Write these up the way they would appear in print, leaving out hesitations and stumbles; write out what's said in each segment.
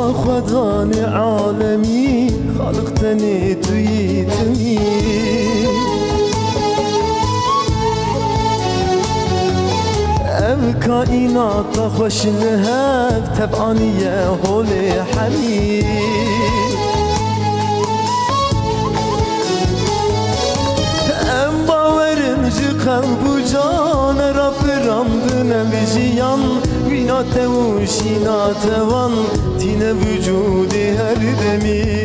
خدان عالمی خلقتنی توی تمی ام کائنات خوش لهب تبعانیه هول حمی ام باورن جی قلب و جان را فرامدنم جیان وینات و شینات وان تین وجود هر دمی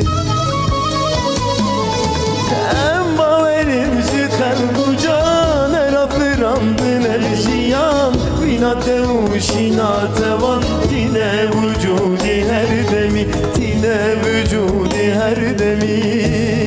ام باورن جی قلب و جان را فرامدنم جیان وینات و شینات وان تین وجود هر دمی تین وجود هر دمی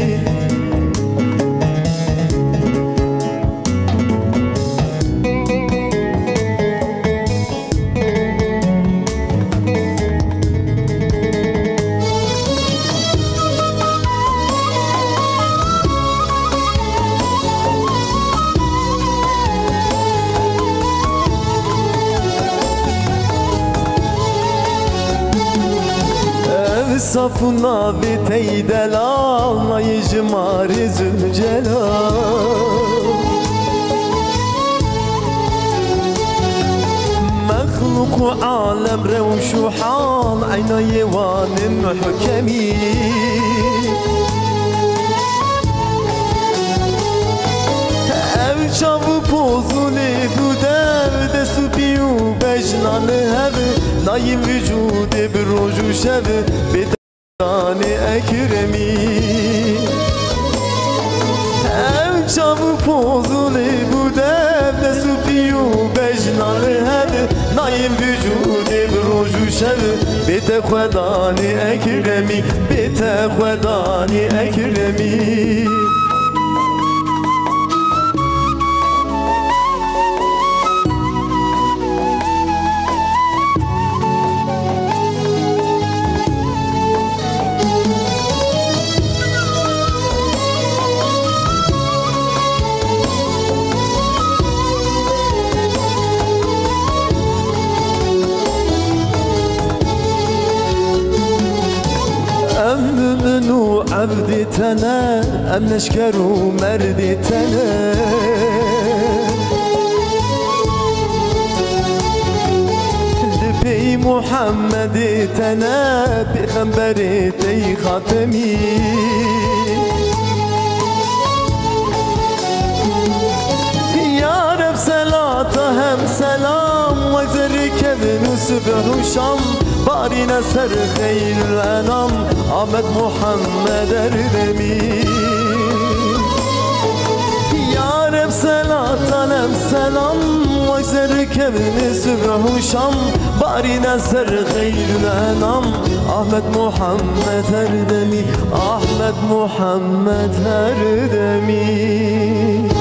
صفنا بتي دلال لا يجمار زلجلال مخلوق عالم روش وحال عينا يوان حكمي شابو بوزوني دودر دستو بيو بجنان هبه نايم وجود بروج و شب بدان اکرمی ام شابو بوزوني بودر دستو بيو بجنان هبه نايم وجود بروج و شب بتخدان اکرمی بتخدان اکرمی منو عبدي تنا ام نشكرو مردي تنا دبي محمد تنا بخنبري تي خاتمي يا رب صلاة هم سلام وزرك ابن صبح وشام بارينا سر خير الأنام أحمد محمد اردمي يا رب صلاة لم سلام وزرك ابن صبح وشام بارينا سر خير الأنام أحمد محمد اردمي أحمد محمد اردمي